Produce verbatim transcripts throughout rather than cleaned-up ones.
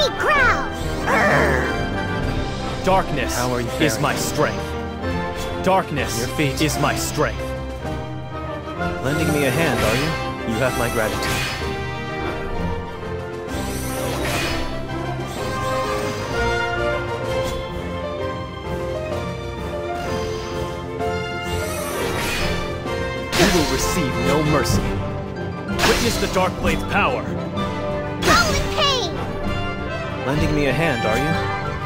growl! Darkness How are you is faring? my strength. Darkness Your feet. is my strength. Lending me a hand, are you? You have my gratitude. You will receive no mercy. Witness the Darkblade's power. Howl in pain! Lending me a hand, are you?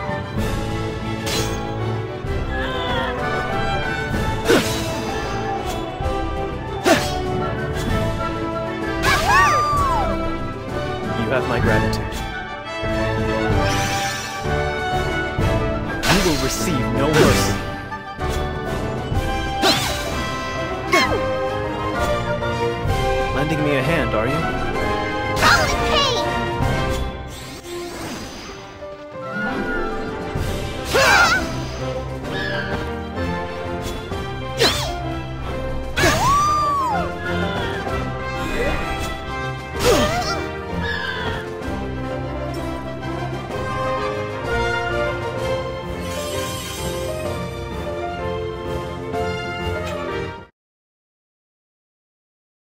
You have my gratitude. You will receive no mercy. Lending me a hand, are you?